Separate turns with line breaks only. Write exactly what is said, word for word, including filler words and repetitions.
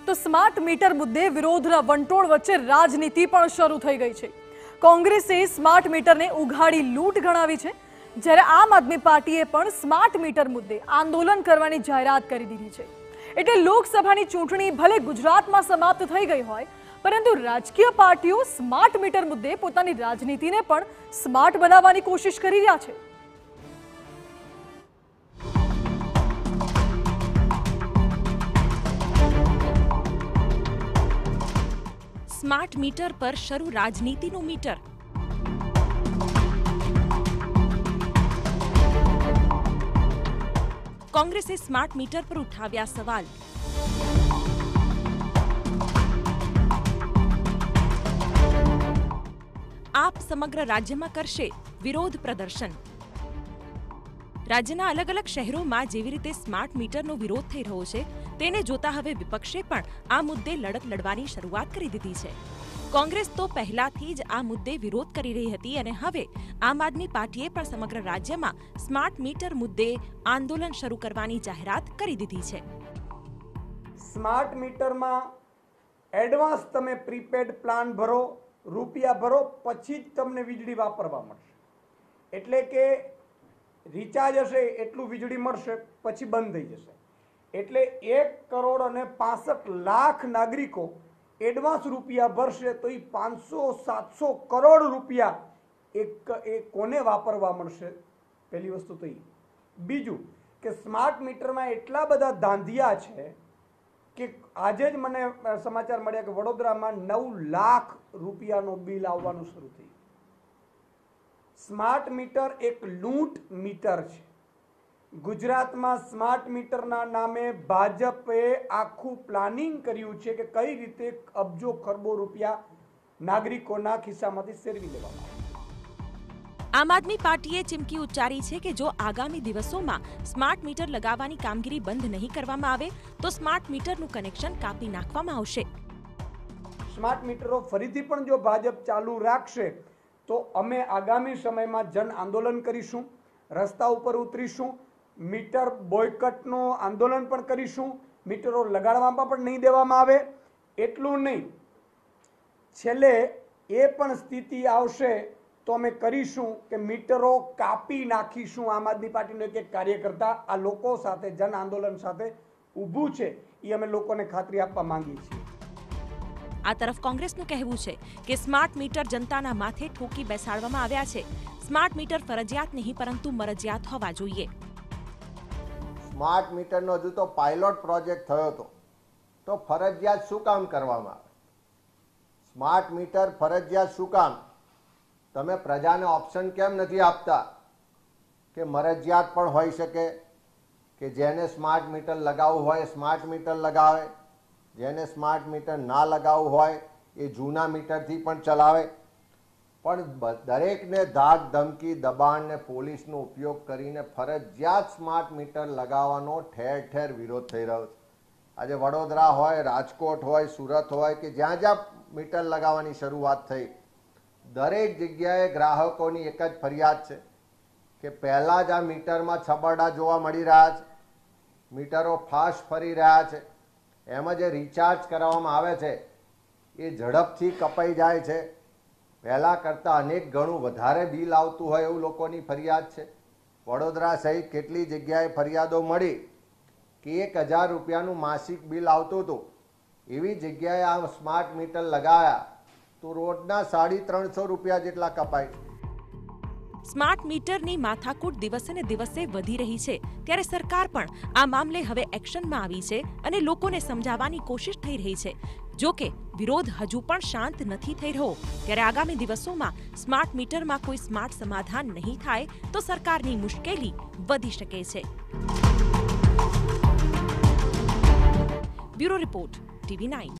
તો smart meter મુદ્દે વિરોધના વંટોળ વચ્ચે રાજનીતિ પણ શરૂ થઈ ગઈ છે। કોંગ્રેસે સ્માર્ટ મીટરને ઉઘાડી લૂંટ ગણાવી છે, જ્યારે આમ આદમી પાર્ટીએ પણ સ્માર્ટ મીટર મુદ્દે આંદોલન કરવાની જાહેરાત કરી દીધી છે। એટલે લોકસભાની ચૂંટણી ભલે ગુજરાતમાં સમાપ્ત થઈ ગઈ હોય, પરંતુ રાજકીય પાર્ટીઓ સ્માર્ટ મીટર મુદ્દે પોતાની રાજનીતિને પણ સ્માર્ટ બનાવવાની કોશિશ કરી રહ્યા છે।
स्मार्ट मीटर पर शरू राजनीतिનું मीटर। कांग्रेसे स्मार्ट मीटर पर उठाव्या सवाल। आप समग्र राज्यમાં કરશે વિરોધ પ્રદર્શન। રાજ્યના અલગ અલગ શહેરોમાં જેવી રીતે સ્માર્ટ મીટરનો વિરોધ થઈ રહ્યો છે, તેને જોતા હવે વિપક્ષે પણ આ મુદ્દે લડત લડવાની શરૂઆત કરી દીધી છે। કોંગ્રેસ તો પહેલાથી જ આ મુદ્દે વિરોધ કરી રહી હતી અને હવે આમ આદમી પાર્ટીએ પણ સમગ્ર રાજ્યમાં સ્માર્ટ મીટર મુદ્દે આંદોલન શરૂ કરવાની જાહેરાત કરી દીધી છે।
સ્માર્ટ મીટરમાં એડવાન્સ તમે પ્રીપેડ પ્લાન ભરો, રૂપિયા ભરો, પછી જ તમને વીજળી વાપરવા મળશે। એટલે કે રિચાર્જ હશે એટલું વીજળી મળશે, પછી બંધ થઈ જશે। એટલે એક કરોડ અને પાસઠ લાખ નાગરિકો એડવાન્સ રૂપિયા ભરશે તો એ પાંચસો સાતસો કરોડ રૂપિયા એક એ કોને વાપરવા મળશે? પહેલી વસ્તુ તો એ। બીજું કે સ્માર્ટ મીટરમાં એટલા બધા ધાંધિયા છે કે આજે જ મને સમાચાર મળ્યા કે વડોદરામાં નવ લાખ રૂપિયાનો બિલ આવવાનું શરૂ થયું। સ્માર્ટ મીટર એક લૂંટ મીટર છે। ગુજરાતમાં સ્માર્ટ મીટરના નામે ભાજપે આખું પ્લાનિંગ કર્યું છે કે કઈ રીતે અબજો ખરબો રૂપિયા નાગરિકોના ખિસ્સામાંથી સેરવી લેવામાં આવે।
આમ આદમી પાર્ટીએ ચીમકી ઉચ્ચારી છે કે જો આગામી દિવસોમાં સ્માર્ટ મીટર લગાવવાની કામગીરી બંધ નહીં કરવામાં આવે તો સ્માર્ટ મીટરનું કનેક્શન કાપી નાખવામાં આવશે।
સ્માર્ટ મીટરો ફરીથી પણ જો ભાજપ ચાલુ રાખશે તો અમે આગામી સમયમાં જન આંદોલન કરીશું, રસ્તા ઉપર ઉતરીશું, મીટર બોયકટનું આંદોલન પણ કરીશું। મીટરો લગાડવામાં પણ નહીં દેવામાં આવે। એટલું નહીં, છેલ્લે એ પણ સ્થિતિ આવશે તો અમે કરીશું કે મીટરો કાપી નાખીશું। આમ આદમી પાર્ટીનો એક એક કાર્યકર્તા આ લોકો સાથે જન આંદોલન સાથે ઊભું છે, એ અમે લોકોને ખાતરી આપવા માંગીએ છીએ।
આ તરફ કોંગ્રેસનું કહેવું છે કે સ્માર્ટ મીટર જનતાના માથે ઠોકી બેસાડવામાં આવ્યા છે। સ્માર્ટ મીટર ફરજિયાત નહીં પરંતુ મરજિયાત હોવા જોઈએ।
સ્માર્ટ મીટરનો હજુ તો પાયલોટ પ્રોજેક્ટ થયો હતો, તો ફરજિયાત શું કામ કરવામાં આવે? સ્માર્ટ મીટર ફરજિયાત શું કામ? તમે પ્રજાને ઓપ્શન કેમ નથી આપતા કે મરજિયાત પણ હોઈ શકે, કે જેને સ્માર્ટ મીટર લગાવવું હોય સ્માર્ટ મીટર લગાવે, જેને સ્માર્ટ મીટર ના લગાવવું હોય એ જૂના મીટરથી પણ ચલાવે। પણ દરેકને ધાક ધમકી દબાણ ને પોલીસનો ઉપયોગ કરીને ફરજિયાત સ્માર્ટ મીટર લગાવવાનો ઠેર ઠેર વિરોધ થઈ રહ્યો છે। આજે વડોદરા હોય, રાજકોટ હોય, સુરત હોય કે જ્યાં જ્યાં મીટર લગાવવાની શરૂઆત થઈ, દરેક જગ્યાએ ગ્રાહકોની એક જ ફરિયાદ છે કે પહેલાં જ આ મીટરમાં છબરડા જોવા મળી રહ્યા છે, મીટરો ફાસ્ટ ફરી રહ્યા છે, એમાં જે રિચાર્જ કરવામાં આવે છે એ ઝડપથી કપાઈ જાય છે, પહેલાં કરતાં અનેક ગણું વધારે બિલ આવતું હોય એવું લોકોની ફરિયાદ છે। વડોદરા સહિત કેટલી જગ્યાએ ફરિયાદો મળી કે એક હજાર રૂપિયાનું માસિક બિલ આવતું હતું, એવી જગ્યાએ આ સ્માર્ટ મીટર લગાવ્યા તો રોજના સાડી ત્રણસો રૂપિયા જેટલા કપાય।
સ્માર્ટ મીટરની માથાકૂટ દિવસે ને દિવસે વધી રહી છે, ત્યારે સરકાર પણ આ મામલે હવે એક્શનમાં આવી છે અને લોકોને સમજાવવાની કોશિશ થઈ રહી છે। જો કે વિરોધ હજુ પણ શાંત નથી થઈ રહ્યો, ત્યારે આગામી દિવસોમાં સ્માર્ટ મીટરમાં કોઈ સ્માર્ટ સમાધાન નહીં થાય તો સરકારની મુશ્કેલી વધી શકે છે। Bureau report, TV nine.